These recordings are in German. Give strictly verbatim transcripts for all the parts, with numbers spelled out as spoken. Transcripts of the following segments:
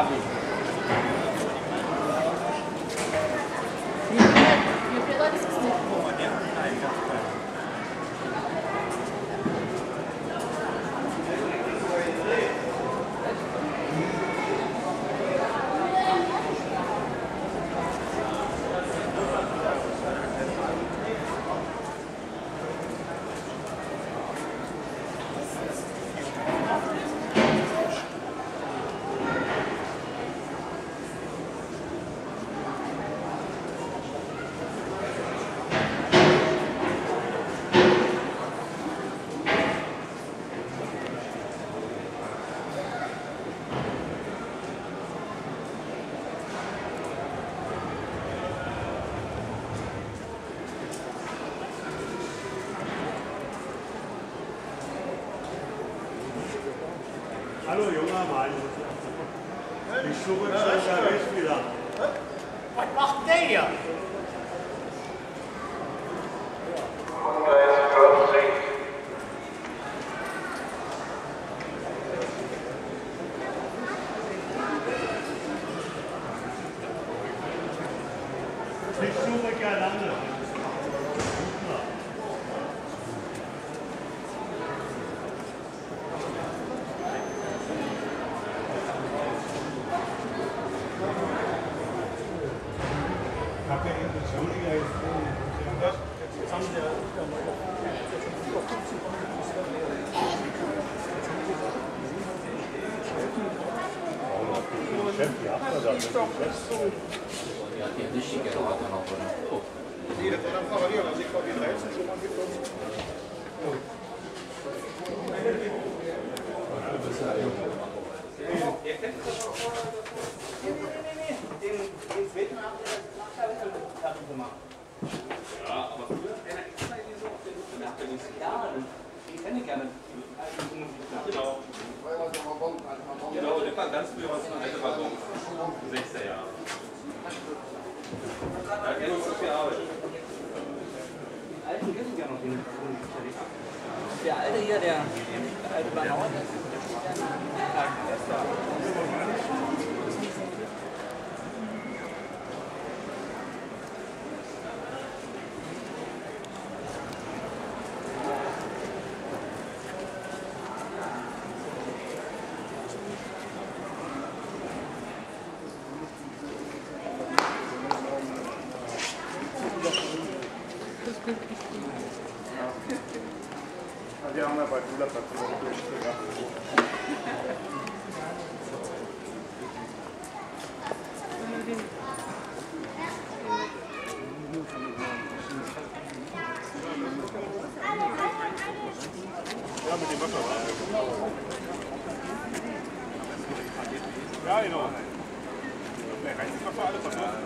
Kaffee. Hallo, junger Mann. Ich suche einen Spieler. Was macht der hier? Ich suche gerne andere. Ja, die richtige hat er noch, oder? Oh. Nee, das war dann parallel, also ich war die dreizehn schon mal gekommen. Den zweiten Abend, den zweiten Abend gemacht. Ja, aber früher wäre er extra in so auf den Luft. Ja, den kenne ich gerne. Genau. Genau, der war ganz früher was von alte Waggon. sechziger Jahre. Da kennen wir uns viel Arbeit. Die alten wissen ja noch den. Der alte hier, der, der alte Banauer, der ist Wir haben ja bei Bullerplatz durchgegangen. Ja, mit dem Wasser. Ja, genau. Der Reizwasser alles versorgt.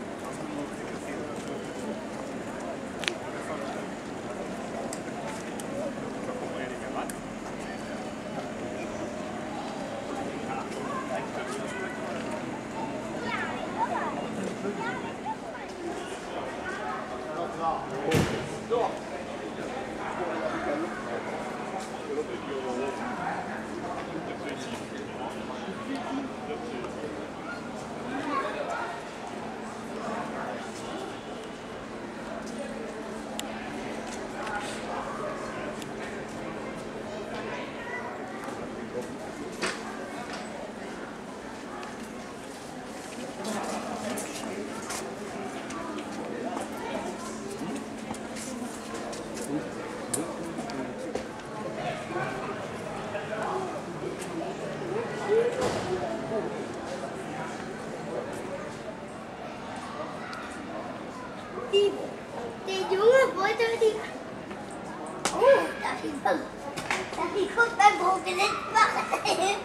Die, der Junge wollte die... Oh, darf ich, darf ich kurz beim Brokelett machen?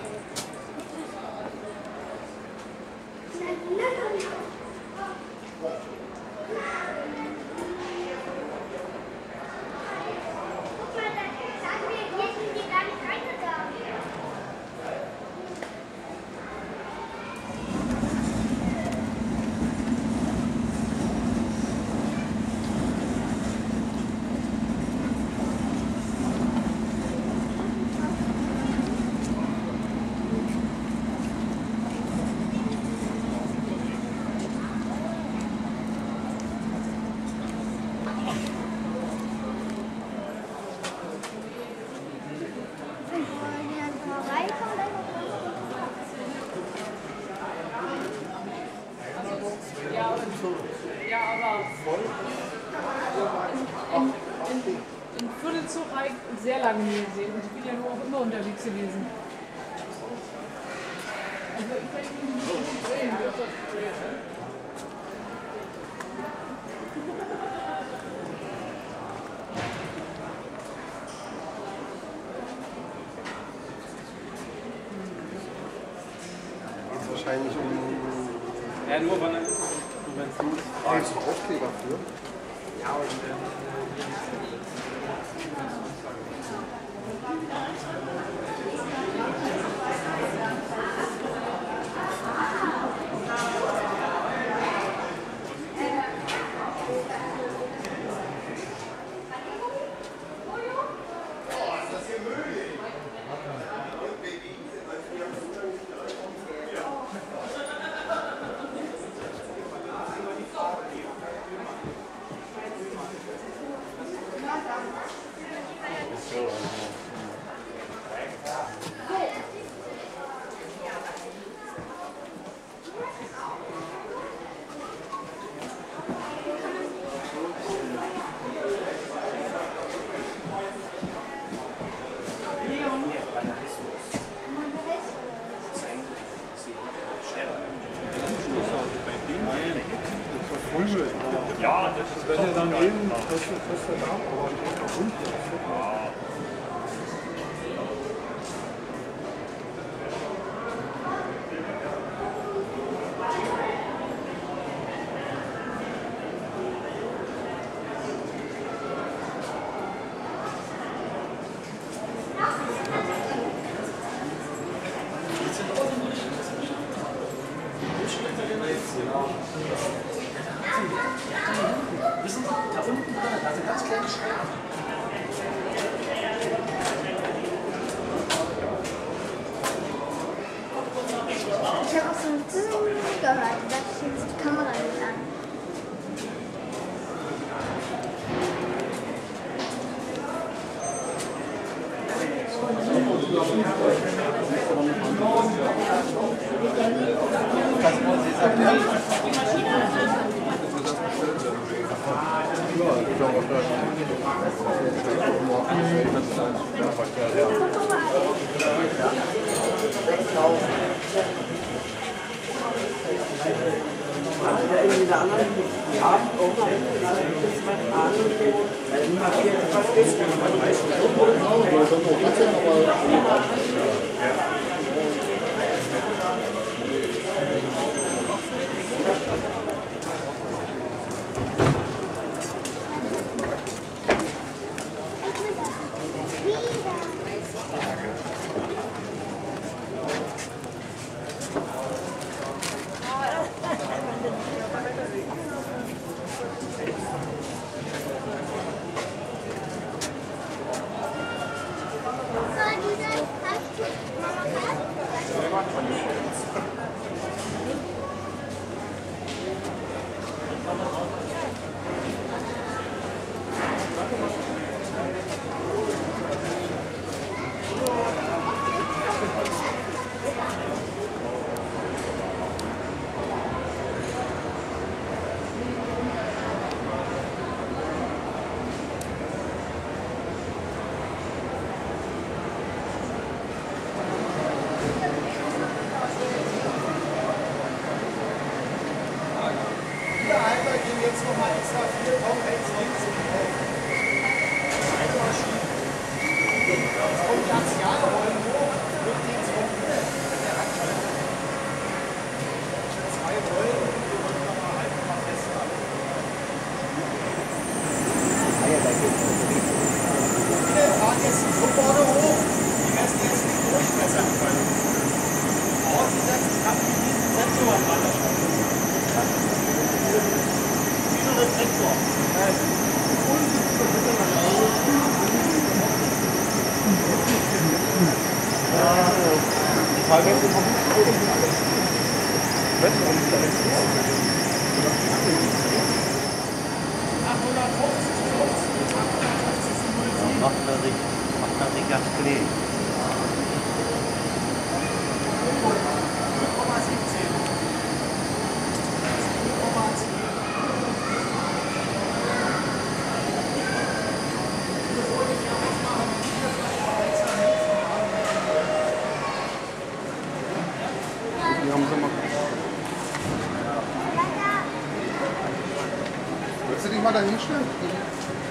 Na, na, na. Guck mal, da sagen wir, hier sind die gar nicht reingegangen. in, in, in Viertelzug habe ich sehr lange nie gesehen und ich bin ja nur auch immer unterwegs gewesen. Also ich kann ihn nicht gut sehen. Wahrscheinlich um. Ja, nur wenn es los Da ist ein Aufkleber für. Ja, und Ja, das ist ja daneben, das ist das da, aber nicht nach unten. Wissen Sie, da unten dran, da sind ganz kleine Schreiben. Ich habe auch so ein Zing gehört, da steht die Kamera nicht an. Macht er sich, macht er sich ganz clean. die haben sie mal. Willst du dich mal da hinstellen?